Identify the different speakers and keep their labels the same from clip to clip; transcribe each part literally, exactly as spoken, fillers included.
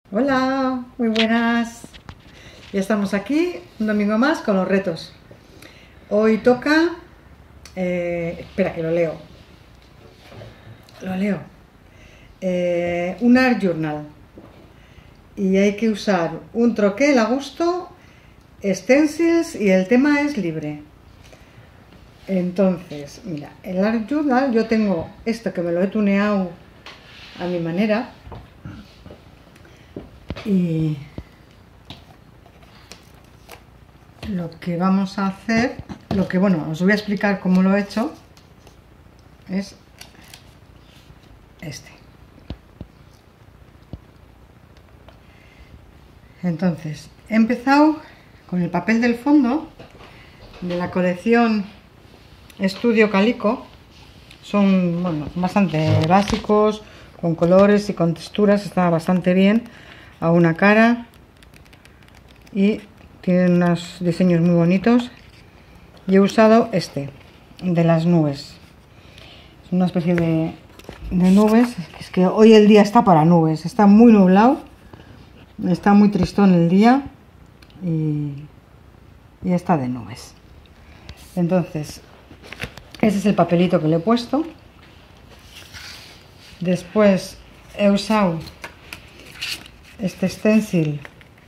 Speaker 1: Hola, muy buenas. Ya estamos aquí, un domingo más con los retos. Hoy toca... eh, espera que lo leo. Lo leo. Eh, un art journal. Y hay que usar un troquel a gusto, stencils y el tema es libre. Entonces, mira, el art journal yo tengo esto que me lo he tuneado a mi manera. Y lo que vamos a hacer, lo que bueno, os voy a explicar cómo lo he hecho, es este. Entonces, he empezado con el papel del fondo de la colección Estudio Calico. Son bueno, bastante básicos, con colores y con texturas, está bastante bien. A una cara y tienen unos diseños muy bonitos. Y he usado este de las nubes, es una especie de, de nubes. Es que hoy el día está para nubes, está muy nublado, está muy tristón el día y, y está de nubes. Entonces ese es el papelito que le he puesto. Después he usado este stencil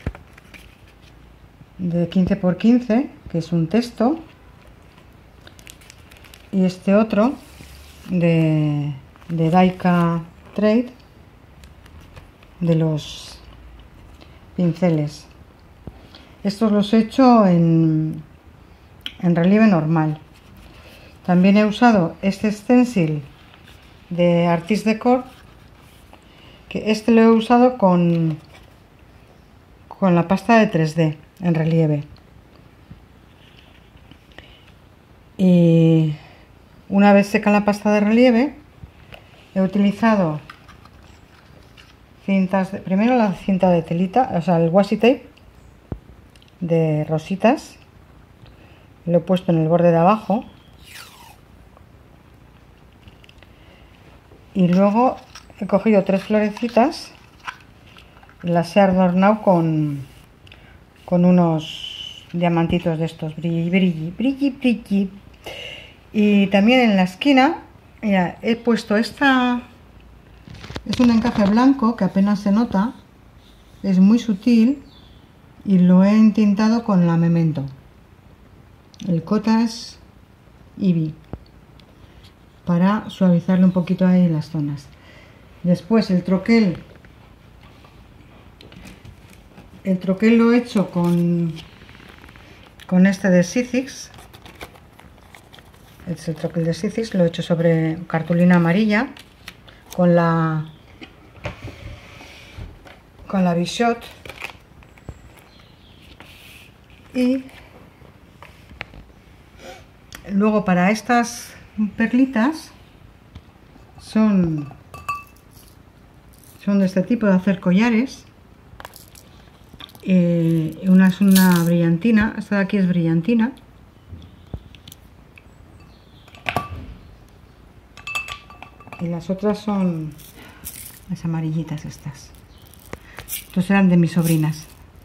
Speaker 1: de quince por quince, que es un texto, y este otro de, de Daika Trade, de los pinceles. Estos los he hecho en, en relieve normal. También he usado este stencil de Artist Decor, que este lo he usado con, con la pasta de tres D en relieve. Y una vez seca la pasta de relieve, he utilizado cintas, de, primero la cinta de telita, o sea el washi tape de rositas, lo he puesto en el borde de abajo y luego he cogido tres florecitas y las he adornado con, con unos diamantitos de estos, brilli, brilli, brilli, brilli. Y también en la esquina, mira, he puesto esta, es un encaje blanco que apenas se nota, es muy sutil y lo he entintado con la Memento, el Kotas Eevee, para suavizarle un poquito ahí las zonas. Después el troquel, el troquel lo he hecho con, con este de Sizzix. Este es el troquel de Sizzix, lo he hecho sobre cartulina amarilla con la con la Bichot. Y luego para estas perlitas son son de este tipo, de hacer collares. Eh, una es una brillantina, esta de aquí es brillantina. Y las otras son las amarillitas estas. Estos eran de mis sobrinas.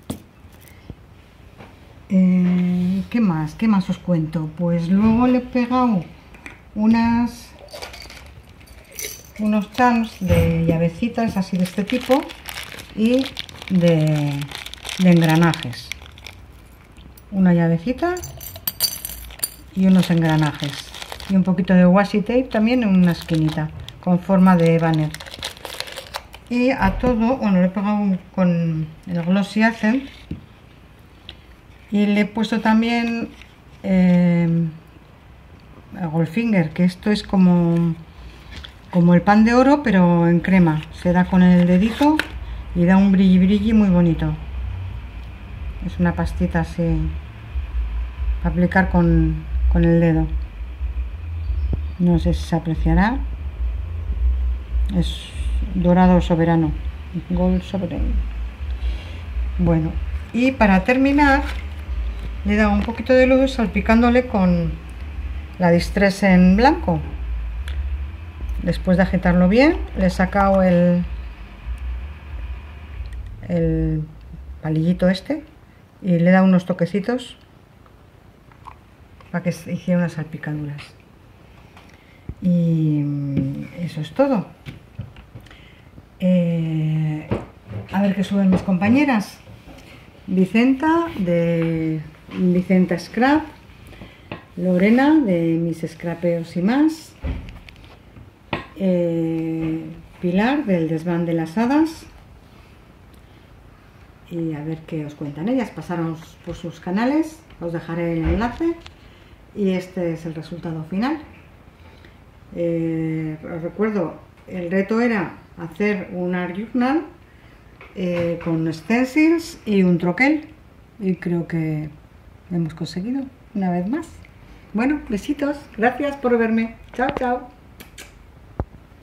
Speaker 1: Eh, ¿Qué más? ¿Qué más os cuento? Pues luego le he pegado unas unos charms de llavecitas así de este tipo y de, de engranajes. Una llavecita y unos engranajes. Y un poquito de washi tape también en una esquinita con forma de banner. Y a todo, bueno, le he pegado con el Glossy Accent y le he puesto también eh, el Goldfinger, que esto es como como el pan de oro pero en crema, se da con el dedito y da un brilli brilli muy bonito. Es una pastita así para aplicar con, con el dedo. No sé si se apreciará. Es dorado soberano, Gold Sovereign. Bueno, y para terminar le he dado un poquito de luz salpicándole con la Distress en blanco. Después de agitarlo bien, le he sacado el, el palillito este y le he dado unos toquecitos para que se hiciera unas salpicaduras. Y eso es todo. Eh, a ver qué suben mis compañeras. Vicenta de Vicenta Scrap, Lorena de Mis Scrapeos y Más, eh, Pilar del Desván de las Hadas, y a ver qué os cuentan ellas. Pasaron por sus canales, os dejaré el enlace y este es el resultado final. Eh, os recuerdo, el reto era hacer un art journal eh, con stencils y un troquel, y creo que hemos conseguido una vez más. Bueno, besitos, gracias por verme, chao chao.